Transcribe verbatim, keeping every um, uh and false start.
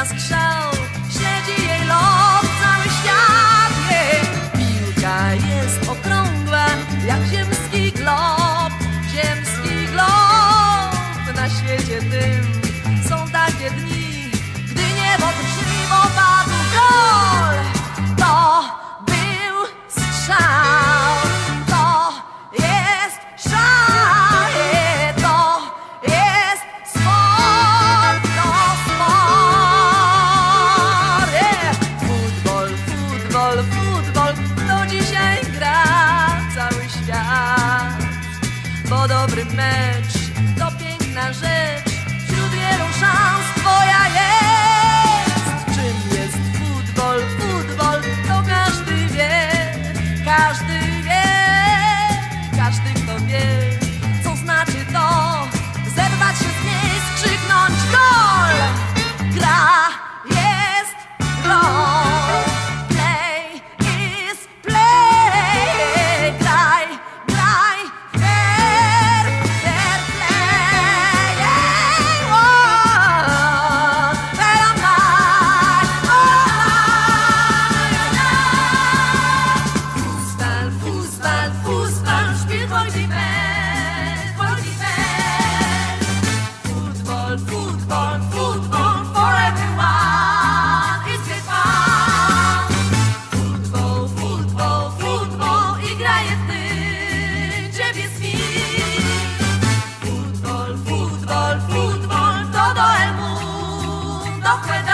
strzał, śledzi jej lot cały świat. Jej piłka jest okrągła jak ziemski glob, ziemski glob. Na świecie tym są takie dni, gdy niebo drżywo padł gol. To był strzał, to jest szał, to jest sport, to sport. Futbol, futbol, futbol, to dzisiaj gra cały świat. Bo dobry mecz to piękna rzecz, wśród wielu szans twoja jest. Czym jest futbol, futbol, to każdy wie, każdy wie, każdy kto wie, co znaczy to zerwać się z miejsc, krzyknąć gol. Gra jest grą, play is play. Graj, graj, fair, fair play. Oh, fair and right, oh, Fußball, Fußball, Fußball, spielt voll die Welt, voll die Welt. Football, Football, Football, for everyone, it's great fun. Football, Football, Football, i graje ty, ciebie swit. Football, Football, Football, todo el mundo juega.